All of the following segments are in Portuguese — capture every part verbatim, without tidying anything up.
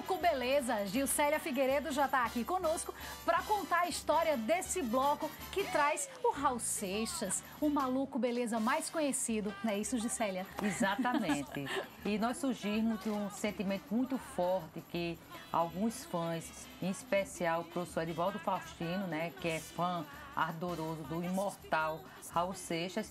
Maluco Beleza. Gilcélia Figueiredo já está aqui conosco para contar a história desse bloco que traz o Raul Seixas, o Maluco Beleza mais conhecido. Não é isso, Gilcélia? Exatamente. E nós surgimos de um sentimento muito forte que alguns fãs, em especial o professor Edivaldo Faustino, né, que é fã ardoroso do imortal Raul Seixas,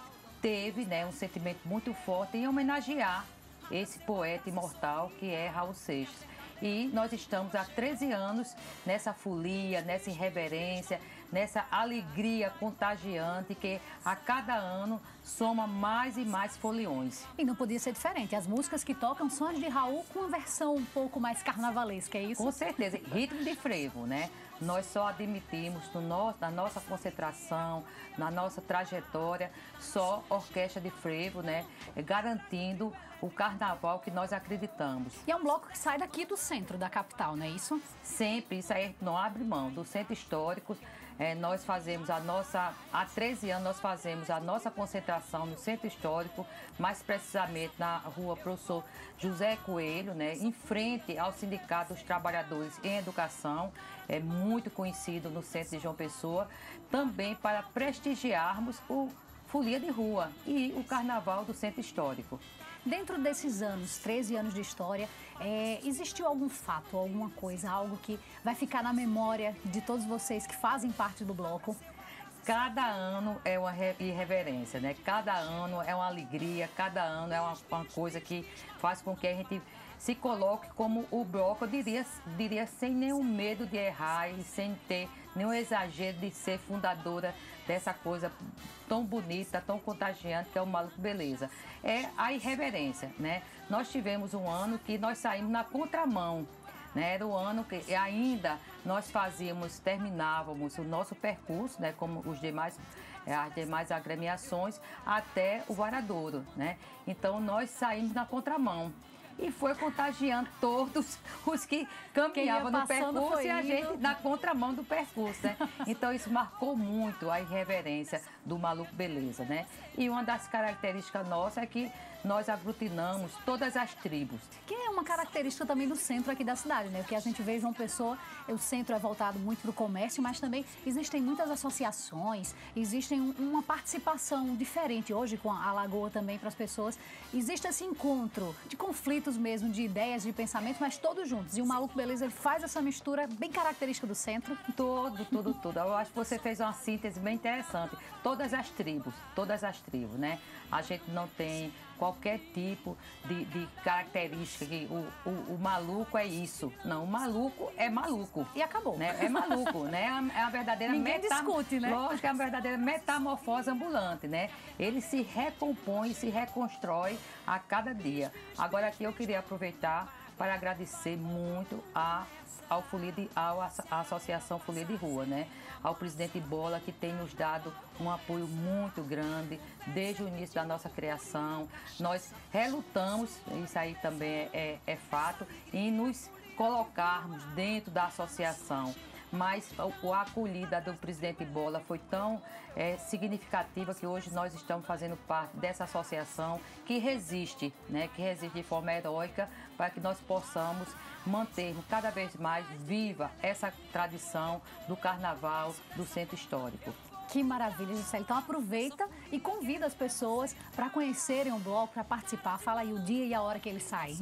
teve, né, um sentimento muito forte em homenagear esse poeta imortal que é Raul Seixas. E nós estamos há treze anos nessa folia, nessa irreverência, nessa alegria contagiante que a cada ano soma mais e mais foliões. E não podia ser diferente. As músicas que tocam são as de Raul com uma versão um pouco mais carnavalesca, é isso? Com certeza. Ritmo de frevo, né? Nós só admitimos no nosso, na nossa concentração, na nossa trajetória, só orquestra de frevo, né? Garantindo o carnaval que nós acreditamos. E é um bloco que sai daqui do centro da capital, não é isso? Sempre, isso aí não abre mão. Do centro histórico, é, nós fazemos a nossa, há treze anos nós fazemos a nossa concentração no centro histórico, mais precisamente na rua Professor José Coelho, né? Em frente ao Sindicato dos Trabalhadores em Educação, é muito conhecido no centro de João Pessoa, também para prestigiarmos o Folia de Rua e o Carnaval do Centro Histórico. Dentro desses anos, treze anos de história, é, existiu algum fato, alguma coisa, algo que vai ficar na memória de todos vocês que fazem parte do bloco? Cada ano é uma irreverência, né? Cada ano é uma alegria, cada ano é uma, uma coisa que faz com que a gente se coloque como o bloco, eu diria, diria sem nenhum medo de errar e sem ter nenhum exagero de ser fundadora dessa coisa tão bonita, tão contagiante que é o Maluco Beleza. É a irreverência, né? Nós tivemos um ano que nós saímos na contramão. Né? Era o ano que ainda nós fazíamos, terminávamos o nosso percurso, né? Como os demais, as demais agremiações, até o Varadouro, né? Então nós saímos na contramão. E foi contagiando todos os que caminhavam no percurso e a gente na contramão do percurso, né? Então isso marcou muito a irreverência do Maluco Beleza, né? E uma das características nossas é que nós aglutinamos todas as tribos. Que é uma característica também do centro aqui da cidade, né? Porque a gente vê João Pessoa, o centro é voltado muito para o comércio, mas também existem muitas associações, existem uma participação diferente hoje com a Lagoa também para as pessoas. Existe esse encontro de conflitos mesmo, de ideias, de pensamentos, mas todos juntos. E o Maluco Beleza, ele faz essa mistura bem característica do centro. Tudo, tudo, tudo. Eu acho que você fez uma síntese bem interessante. Todas as tribos, todas as tribos, né? A gente não tem qualquer tipo de, de característica que o, o, o maluco é isso. Não, o maluco é maluco. E acabou. Né? É maluco, né? É a verdadeira Ninguém discute, né? Lógico, é a verdadeira metamorfose ambulante, né? Ele se recompõe, se reconstrói a cada dia. Agora aqui eu queria aproveitar para agradecer muito a ao Folia de, ao, à Associação Folia de Rua, né? Ao presidente Bola, que tem nos dado um apoio muito grande desde o início da nossa criação. Nós relutamos, isso aí também é, é, é fato, em nos colocarmos dentro da associação. Mas a acolhida do presidente Bola foi tão é, significativa que hoje nós estamos fazendo parte dessa associação que resiste, né, que resiste de forma heróica para que nós possamos mantermos cada vez mais viva essa tradição do carnaval do centro histórico. Que maravilha, Gilcélia. Então aproveita e convida as pessoas para conhecerem o bloco, para participar. Fala aí o dia e a hora que ele sai.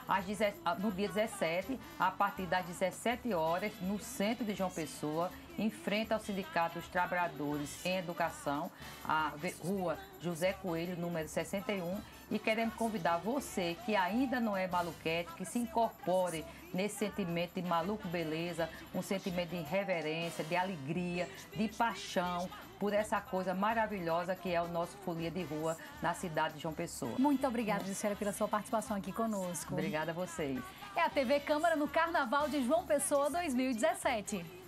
No dia dezessete, a partir das dezessete horas, no centro de João Pessoa, em frente ao Sindicato dos Trabalhadores em Educação, a rua José Coelho, número sessenta e um, e queremos convidar você que ainda não é maluquete, que se incorpore nesse sentimento de Maluco Beleza, um sentimento de reverência, de alegria, de paixão por essa coisa maravilhosa que é o nosso Folia de Rua na cidade de João Pessoa. Muito obrigada, Gilcélia, pela sua participação aqui conosco. Obrigada a vocês. É a T V Câmara no Carnaval de João Pessoa dois mil e dezessete.